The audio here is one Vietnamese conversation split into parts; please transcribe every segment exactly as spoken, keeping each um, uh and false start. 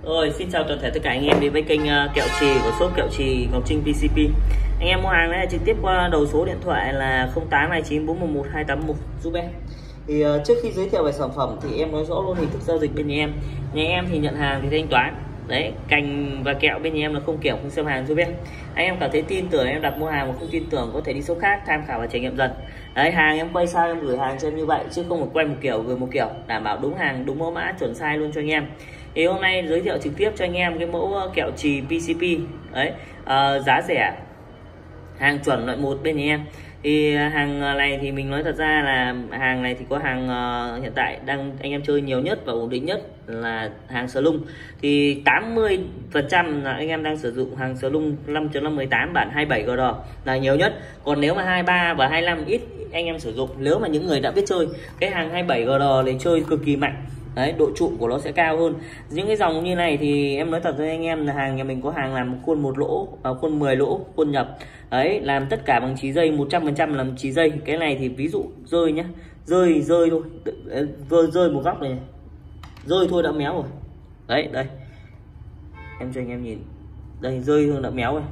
Rồi, xin chào toàn thể tất cả anh em đến với kênh uh, kẹo trì của shop kẹo trì Ngọc Trinh pê xê pê. Anh em mua hàng này trực tiếp qua đầu số điện thoại là không tám hai chín bốn một một hai tám một giúp em. Thì uh, trước khi giới thiệu về sản phẩm thì em nói rõ luôn hình thức giao dịch bên nhà em. Nhà em thì nhận hàng thì thanh toán. Đấy, cành và kẹo bên nhà em là không kiểm không xem hàng giúp em. Anh em cảm thấy tin tưởng em đặt mua hàng mà không tin tưởng có thể đi shop khác tham khảo và trải nghiệm dần. Đấy, hàng em quay sao em gửi hàng cho em như vậy chứ không phải quay một kiểu gửi một kiểu, đảm bảo đúng hàng đúng mẫu mã chuẩn size luôn cho anh em. Thì hôm nay giới thiệu trực tiếp cho anh em cái mẫu kẹo trì pê xê pê đấy, uh, giá rẻ, hàng chuẩn loại một bên nhà em. Thì hàng này thì mình nói thật ra là hàng này thì có hàng uh, hiện tại đang anh em chơi nhiều nhất và ổn định nhất là hàng Slung. Thì tám mươi phần trăm là anh em đang sử dụng hàng Slung năm chấm năm một tám bản hai mươi bảy G D là nhiều nhất. Còn nếu mà hai mươi ba và hai mươi lăm ít anh em sử dụng, nếu mà những người đã biết chơi cái hàng hai mươi bảy G D thì chơi cực kỳ mạnh. Đấy, độ trụ của nó sẽ cao hơn. Những cái dòng như này thì em nói thật với anh em là hàng nhà mình có hàng làm khuôn một lỗ, khuôn mười lỗ, khuôn nhập. Đấy, làm tất cả bằng chì dây, một trăm phần trăm làm chì dây. Cái này thì ví dụ rơi nhá, rơi rơi thôi, rơi rơi một góc này, rơi thôi đã méo rồi. Đấy, đây. Em cho anh em nhìn. Đây, rơi thôi đã méo rồi.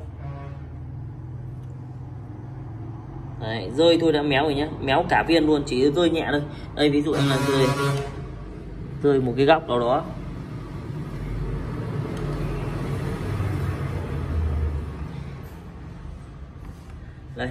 Đấy, rơi thôi đã méo rồi nhá, méo cả viên luôn, chỉ rơi nhẹ thôi. Đây ví dụ em là rơi rơi một cái góc nào đó. Đây.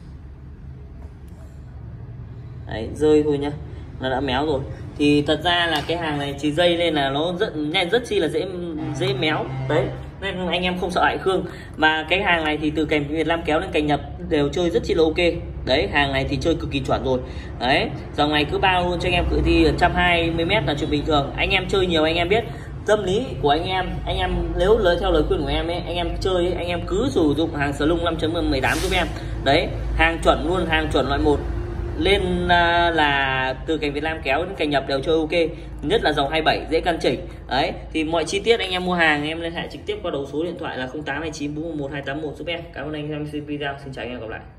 Đấy, rơi thôi nhá, nó đã méo rồi. Thì thật ra là cái hàng này chỉ dây nên là nó rất nhanh, rất chi là dễ dễ méo. Đấy, nên anh em không sợ hại khương. Mà cái hàng này thì từ cành Việt Nam kéo đến cành nhập đều chơi rất chi là ok. Đấy, hàng này thì chơi cực kỳ chuẩn rồi. Đấy, dòng này cứ bao luôn cho anh em cự thi một trăm hai mươi mét là chuyện bình thường. Anh em chơi nhiều anh em biết tâm lý của anh em. Anh em nếu lời theo lời khuyên của em ấy, anh em chơi ấy, anh em cứ sử dụng hàng Slung năm chấm một tám giúp em. Đấy, hàng chuẩn luôn, hàng chuẩn loại một. Lên là từ cành Việt Nam kéo đến cành nhập đều chơi ok, nhất là dòng hai mươi bảy dễ căn chỉnh. Đấy, thì mọi chi tiết anh em mua hàng em liên hệ trực tiếp qua đầu số điện thoại là không tám hai chín bốn một một hai tám một giúp em. Cảm ơn anh em xem video, xin chào anh em, gặp lại.